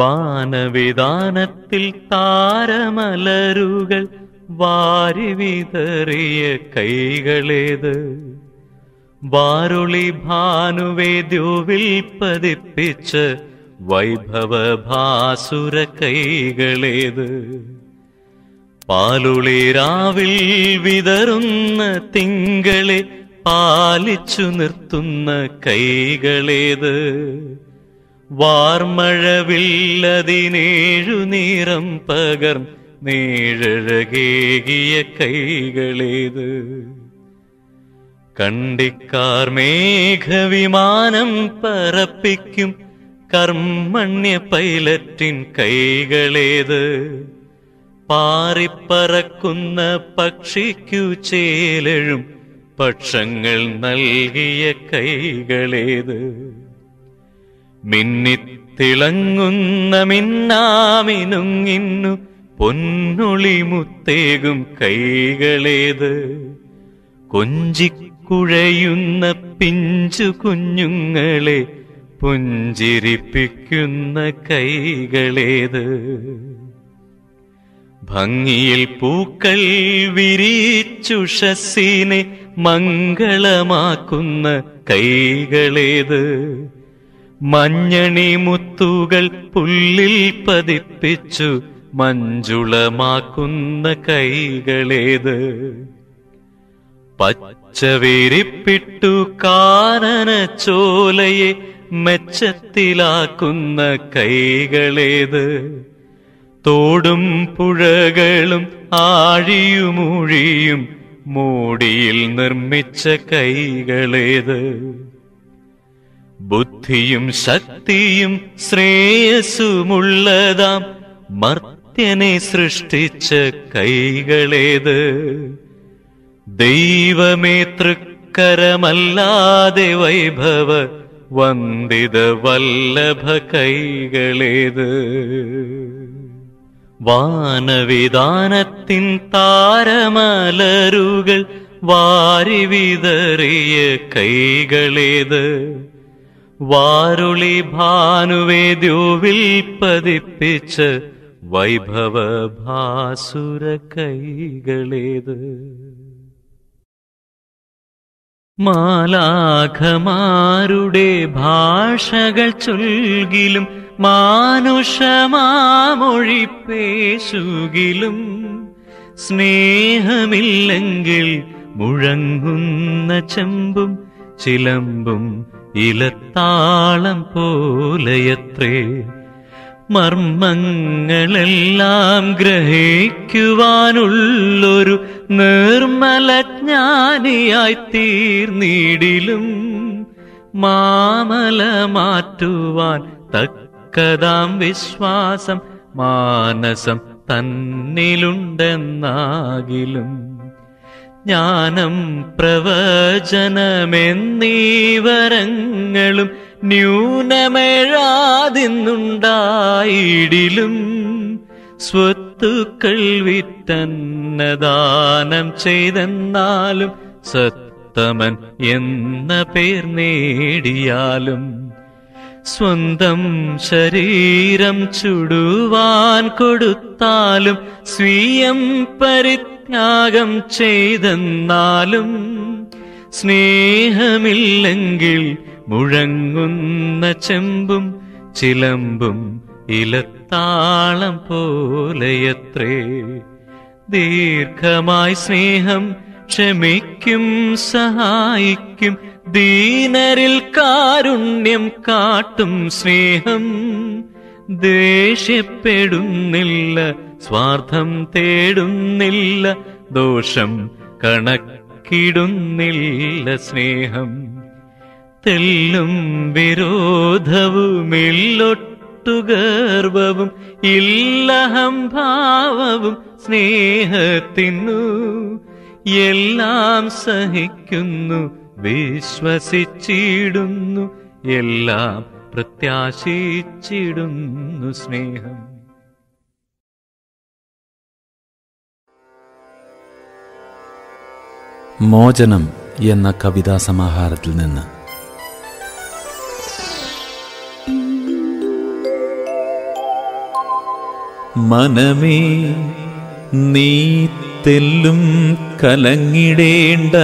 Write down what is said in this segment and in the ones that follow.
വാനവിതാനത്തിൽ താരമലരുകൾ വാരി വിതറിയ കൈകളേത്? വാരുളി ഭാനുവേദ്യോവിൽ പതിപ്പിച്ച വൈഭവഭാസുര കൈകളേത്? പാലുളിരാവിൽ വിതറുന്ന തിങ്കളെ പാലിച്ചു നിർത്തുന്ന കൈകളേത്? വാർമഴവില്ലതിനേഴു നിറം പകർന്നേഴഴകേകിയ കൈകളേത്? കണ്ടിക്കാർ മേഘവിമാനം പറപ്പിക്കും കർമ്മണ്യ പൈലറ്റിൻ കൈകളേത്? പാറിപ്പറക്കുന്ന പക്ഷിക്കു ചേലഴും പക്ഷങ്ങൾ നൽകിയ കൈകളേത്? മിന്നിത്തിളങ്ങുന്ന മിന്നാമിനുങ്ങിന്നു പൊന്നൊളിമുത്തേകും കൈകളേത്? കൊഞ്ചിക്കുഴയുന്ന പിഞ്ചു കുഞ്ഞുങ്ങളെ പുഞ്ചിരിപ്പിക്കുന്ന കൈകളേത്? ഭംഗിയിൽ പൂക്കൾ വിരിച്ചുഷസ്സിനെ മംഗളമാക്കുന്ന കൈകളേത്? മഞ്ഞണി മുത്തുകൾ പുല്ലിൽ പതിപ്പിച്ചു മഞ്ജുളമാക്കുന്ന കൈകളേത്? പച്ചവിരിപ്പിട്ടു കാനന ചോലയെ മെച്ചത്തിലാക്കുന്ന കൈകളേത്? തോടും പുഴകളും ആഴിയുമൂഴിയും മൂടിയിൽ നിർമ്മിച്ച കൈകളേത്? ബുദ്ധിയും ശക്തിയും ശ്രേയസ്സുമുള്ളതാം മർത്യനെ സൃഷ്ടിച്ച കൈകളേത്? ദൈവമേ തൃക്കരമല്ലാതെ വൈഭവ വന്ദിത വല്ലഭ കൈകളേത്? വാനവിതാനത്തിൻ താരമലരുകൾ വാരി വിതറിയ കൈകളേത്? വാരുളി ഭാനുവേദ്യോവിൽ പതിപ്പിച്ച വൈഭവഭാസുര കൈകളേത്? മാലാഖമാരുടെ ഭാഷകൾ ചൊൽകിലും മാനുഷമാമൊഴി പേശുകിലും സ്നേഹമില്ലെങ്കിൽ മുഴങ്ങുന്ന ചെമ്പും ചിലമ്പും ഇലത്താളം പോലെയത്രേ. മർമ്മങ്ങളെല്ലാം ഗ്രഹിക്കുവാനുള്ളൊരു നിർമ്മലജ്ഞാനിയായി തീർന്നിടിലും മാമല മാറ്റുവാൻ തക്കതാം വിശ്വാസം മാനസം തന്നിലുണ്ടെന്നാകിലും ജ്ഞാനം പ്രവചനമെന്നീ വരങ്ങളും ന്യൂനമേഴാതിന്നുണ്ടായിടിലും സ്വത്തുക്കൾ വിറ്റന്നദാനം ചെയ്തെന്നാലും സത്തമൻ എന്ന പേർ നേടിയാലും സ്വന്തം ശരീരം ചുടുവാൻ കൊടുത്താലും സ്വീയം പരിത്യാഗം ചെയ്തെന്നാലും സ്നേഹമില്ലെങ്കിൽ മുഴങ്ങുന്ന ചെമ്പും ചിലമ്പും ഇലത്താളം പോലെയത്രേ. ദീർഘമായി സ്നേഹം ക്ഷമിക്കും സഹായിക്കും ദീനരിൽ കാരുണ്യം കാട്ടും സ്നേഹം. ദേഷ്യപ്പെടുന്നില്ല സ്വാർത്ഥം തേടുന്നില്ല ദോഷം കണക്കിടുന്നില്ല സ്നേഹം. തെല്ലും വിരോധവുമില്ലൊട്ടുഗർവവും ഇല്ലഹംഭാവവും സ്നേഹത്തിനു. എല്ലാം സഹിക്കുന്നു വിശ്വസിച്ചിടുന്നു എല്ലാം പ്രത്യാശിച്ചിടുന്നു സ്നേഹം. മോചനം എന്ന കവിതാ സമാഹാരത്തിൽ നിന്ന് മനമേ നീ തെല്ലും കലങ്ങിടേണ്ട,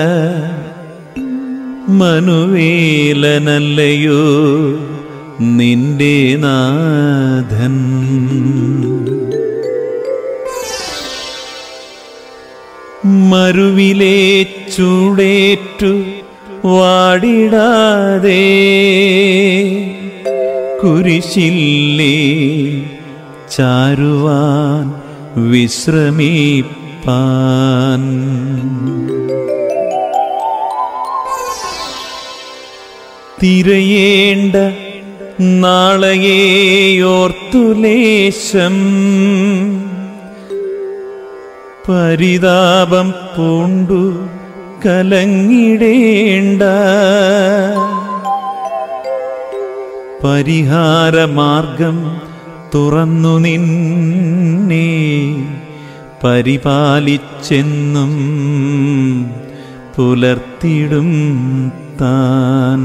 മനുവേലനല്ലയോ നിന്റെ നാഥൻ. മരുവിലെ ചൂടേറ്റു വാടിടാതെ കുരിശില്ലേ ചാരുവാൻ വിശ്രമിപ്പാൻ. തിരയേണ്ട നാളെയോർത്തുലേശം പരിതാപം പൂണ്ടു കലങ്ങിടേണ്ട, പരിഹാരമാർഗം തുറന്നു നിന്നെ പരിപാലിച്ചെന്നും പുലർത്തിടും താൻ.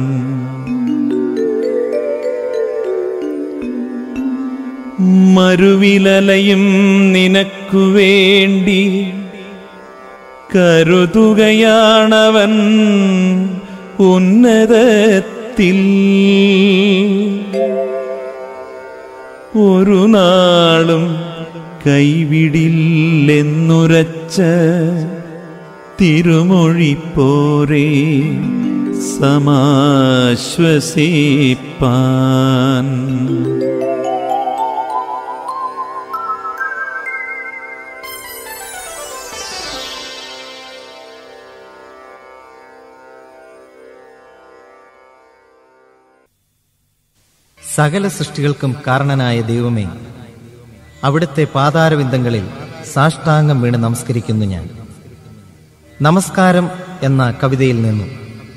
മരുവിലലയും നിനക്കു വേണ്ടി കരുതുകയാണവൻ ഉന്നതത്തിൽ. ഒരു നാളും കൈവിടില്ലെന്നുരച്ച തിരുമൊഴി പോരെ സമാശ്വസിപ്പാൻ. സകല സൃഷ്ടികൾക്കും കാരണനായ ദൈവമേ, അവിടുത്തെ പാതാരവിന്ദങ്ങളിൽ സാഷ്ടാംഗം വീണ് നമസ്കരിക്കുന്നു ഞാൻ. നമസ്കാരം എന്ന കവിതയിൽ നിന്നും.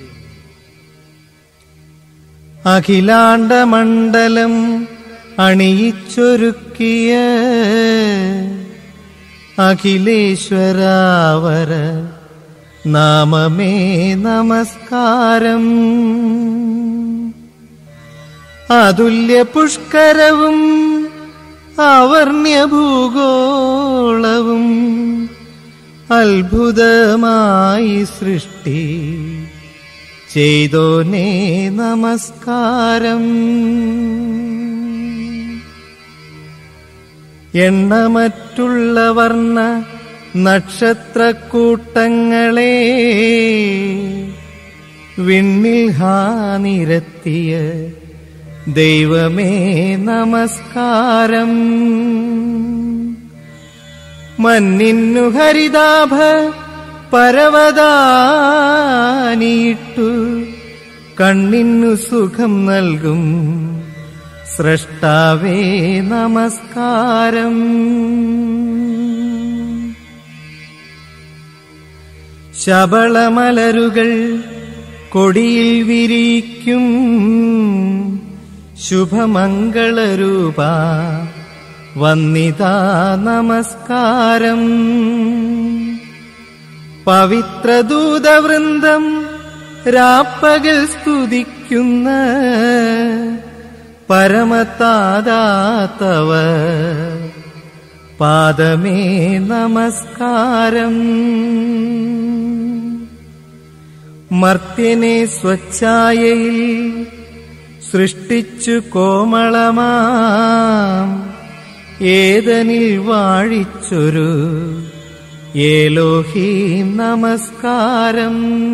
അഖിലാണ്ടമണ്ഡലം അണിയിച്ചൊരുക്കിയ അഖിലേശ്വരാവര നാമമേ നമസ്കാരം. അതുല്യ പുഷ്കരവും അവർണ്യഭൂഗോളവും അത്ഭുതമായി സൃഷ്ടി ചെയ്തോനേ നമസ്കാരം. എണ്ണമറ്റുള്ള വർണ്ണ നക്ഷത്രക്കൂട്ടങ്ങളെ വിണ്ണിൽ ഹാനിരത്തിയ ദൈവമേ നമസ്കാരം. മന്നിന്നു ഹരിതാഭ പരവതാനിയിട്ടു കണ്ണിന്നു സുഖം നൽകും സ്രഷ്ടാവേ നമസ്കാരം. ശബളമലരുകൾ കൊടിയിൽ വിരിക്കും ശുഭമംഗളരൂപ വന്നിതാ നമസ്കാരം. പവിത്രദൂതവൃന്ദം രാപ്പകൽ സ്തുതിക്കുന്ന പരമതാദാതവ പാദമേ നമസ്കാരം. മർത്യനെ സ്വച്ഛായയിൽ സൃഷ്ടിച്ചു കോമളമാം ഏതനിൽ വാഴിച്ചൊരു ഏലോഹീം നമസ്കാരം.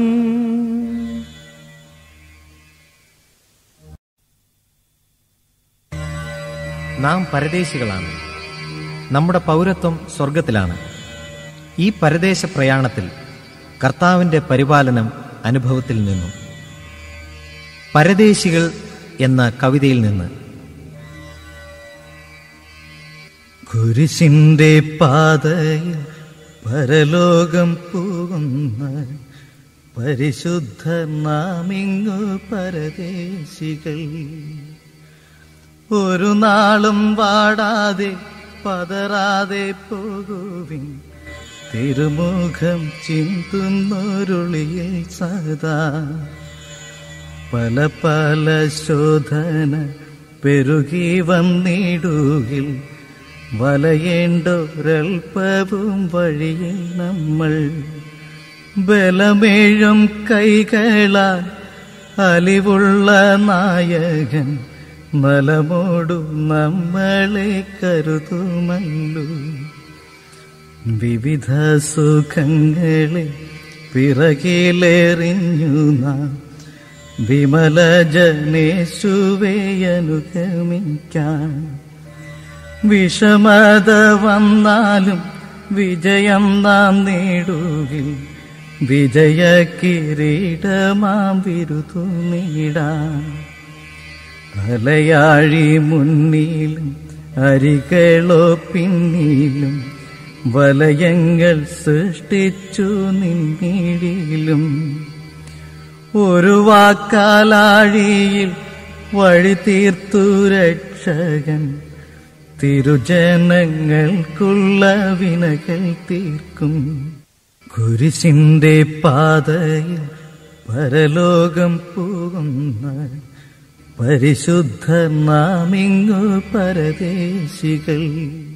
നാം പരദേശികളാണ്. നമ്മുടെ പൗരത്വം സ്വർഗത്തിലാണ്. ഈ പരദേശ പ്രയാണത്തിൽ കർത്താവിന്റെ പരിപാലനം അനുഭവത്തിൽ നിന്നും. പരദേശികൾ എന്ന കവിതയിൽ നിന്ന്. കുരിശിന്റെ പാതയിൽ പരലോകം പോകുന്ന പരിശുദ്ധർ നാമിങ്ങു പരദേശികൾ. ഒരു നാളും വാടാതെ പതറാതെ പോകുവിൻ, തിരുമുഖം ചിന്തുന്നൊരുളിയിൽ സദാ. പല പല ശോധന പെരുകി വന്നിടുകിൽ വലയേണ്ടൊരൽപ്പവും വഴിയിൽ നമ്മൾ ബലമേഴും കൈകളാൽ അലിവുള്ള നായകൻ നലമോടു നമ്മളെ കരുതുമല്ലോ. വിവിധ സുഖങ്ങളെ പിറകിലെറിഞ്ഞു നാം വിമല ജനേശുവെ അനുഗമിക്കാൻ. വിഷമത വന്നാലും വിജയം നാം നേടുകിൽ വിജയ കിരീടമാം വിരുതു നേടാം. അലയാഴി മുന്നിലും അരികളോ പിന്നിലും വലയങ്ങൾ സൃഷ്ടിച്ചു നിന്നിടിലും. ഒരു വാക്കാലാഴിയിൽ വഴി തീർത്തു രക്ഷകൻ തിരുജനങ്ങൾക്കുള്ള വിനകൾ തീർക്കും. കുരിശിന്റെ പാതയിൽ പരലോകം പോകുന്ന പരിശുദ്ധ നാമിങ്ങു പരദേശികൾ.